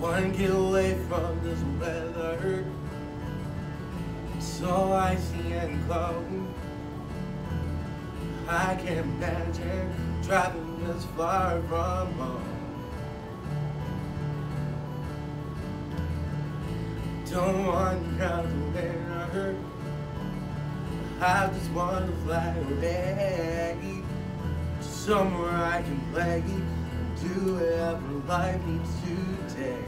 Wanna get away from this weather, so icy and cold. I can't imagine driving this far from home. Don't want to drown the winter, I just want to fly away to somewhere I can play and do whatever life needs to take.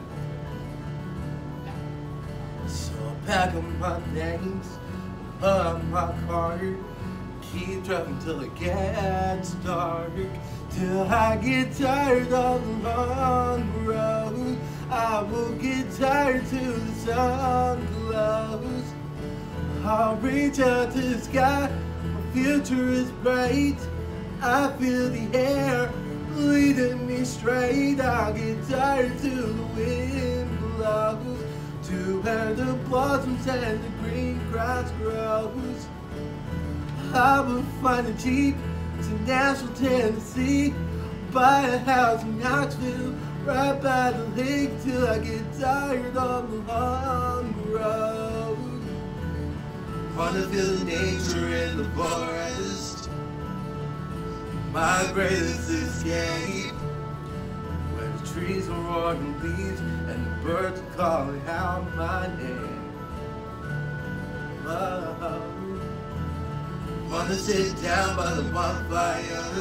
So I pack up my things, pull out my car, keep driving till it gets dark, till I get tired of the long road. I will get tired till the sun glows. I'll reach out to the sky, my future is bright. I feel the air leading me straight. I'll get tired till the wind blows, to where the blossoms and the green grass grows. I will find a Jeep to Nashville, Tennessee, buy a house in Knoxville, right by the lake, till I get tired of the long road. Wanna feel the nature in the forest, my greatest escape, where the trees are roaring leaves and the birds are calling out my name. Oh. Wanna sit down by the bonfire,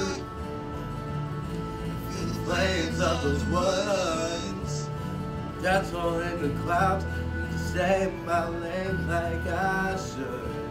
feel the flames of those woods. That's all in the clouds, need to say my name like I should.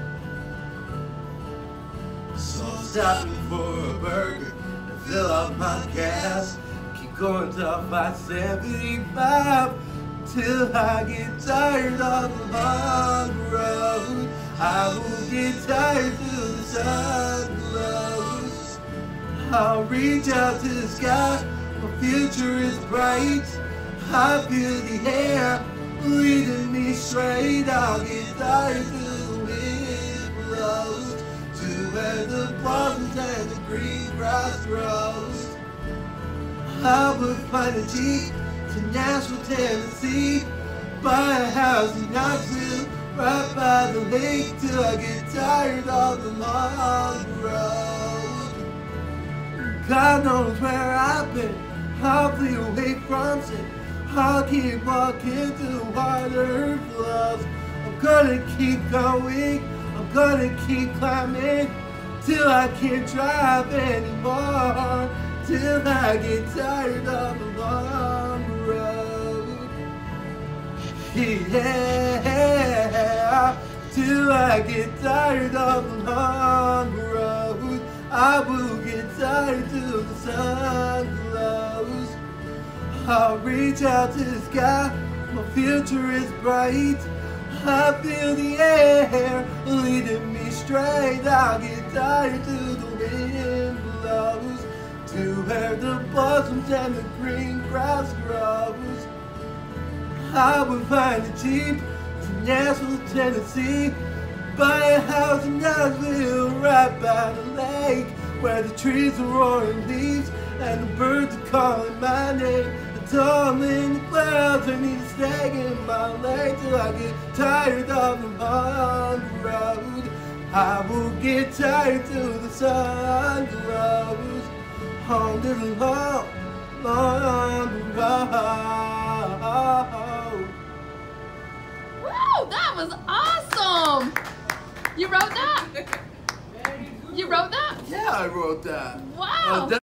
So I'm stopping for a burger and fill up my gas. Keep going till 575, till I get tired of the long road. I will get tired till the sun glows. I'll reach out to the sky, my future is bright. I feel the air leading me straight. I'll get tired till the wind blows, to where the blossoms and the green grass grows. I will find a Jeep to Nashville, Tennessee, buy a house in Knoxville, right by the lake, till I get tired of the long road. God knows where I've been, I'll flee away from sin. I'll keep walking till the water flows. I'm gonna keep going, I'm gonna keep climbing, till I can't drive anymore, till I get tired of the long road. Yeah, till I get tired of the long road. I will get tired till the sun glows. I'll reach out to the sky, my future is bright. I feel the air leading me straight. I'll get tired till the wind blows, to where the blossoms and the green grass grows. I will find a Jeep to Nashville, Tennessee, buy a house in Knoxville, right by the lake, where the trees are roaring leaves and the birds are calling my name. It's all in the clouds, I need to stay in my lane, till I get tired of the long road. I will get tired till the sun glows, on the long, long road. Woo, that was awesome! You wrote that? You wrote that? Yeah, I wrote that. Wow!